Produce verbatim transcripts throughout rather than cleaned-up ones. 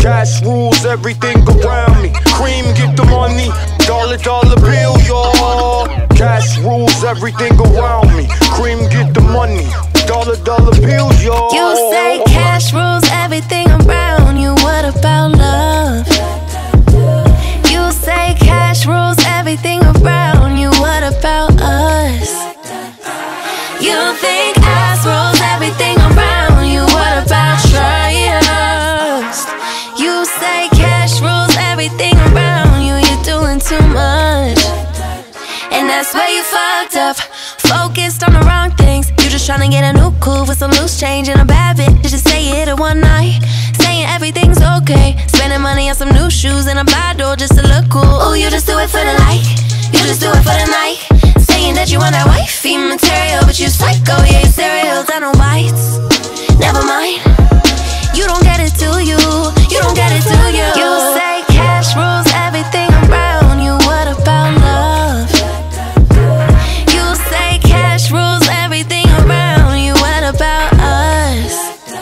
Cash rules everything around me. Cream, get the money. Dollar, dollar bill, y'all. Cash rules everything around me. Cream, get the money. Dollar, dollar bills, y'all. You say cash rules everything around you. What about love? You say cash rules everything around you. What about us? You think ass rules everything around you. What about trust? You say cash rules everything around you. You're doing too much, and that's where you fucked up. Focused on the wrong things. You just tryna get a new coupe with some loose change and a bad bitch. You just say it in one night, saying everything's okay. Spending money on some new shoes and a bottle just to look cool. Ooh, you just do it for the like. You just do it for the night. Saying that you want that wifey material, but you psycho, yeah, you cereal, I no bites. Never mind. You don't get it, do you? You don't get it, do you? You say cash rules everything around you. What about love? You say cash rules everything around you. What about us?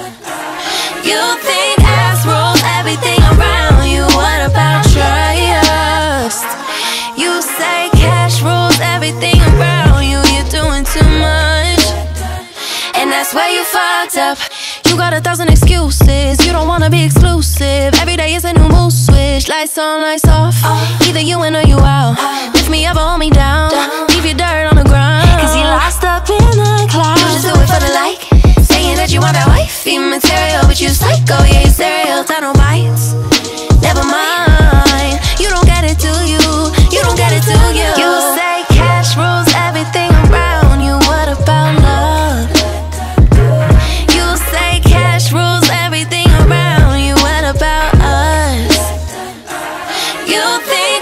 You think ass rules everything around you. What about trust? You say cash rules everything around you. You're doing too much, and that's where you fucked up. You got a thousand excuses. You don't wanna be exclusive. Every day is a new mood switch. Lights on, lights off. Either you in or you out. Lift me up or hold me down. Leave your dirt on the ground. Cause you lost up in the clouds. You just do it for the like. Saying that you want that wifey material, but you psycho, yeah, you cereal, tunnel bites. Never mind. You don't get it, do you? You don't get it, do you? You say cash rules everything around you. What about love? You say cash rules everything around you. What about us? You think